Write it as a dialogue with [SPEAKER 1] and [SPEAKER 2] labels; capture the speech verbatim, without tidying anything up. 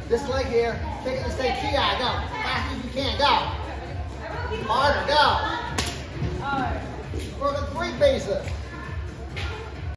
[SPEAKER 1] This leg here, take it to stay T I, go. Fast as you can, go. Harder, go. Working three pieces.